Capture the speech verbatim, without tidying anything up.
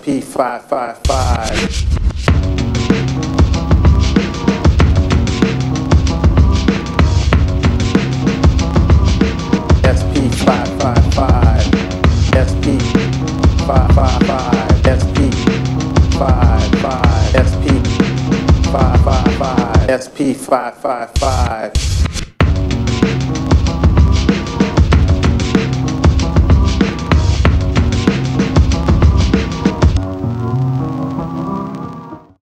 P five five five. S P five five five, S P five five five, S P five five, S P five five five, S P five five five.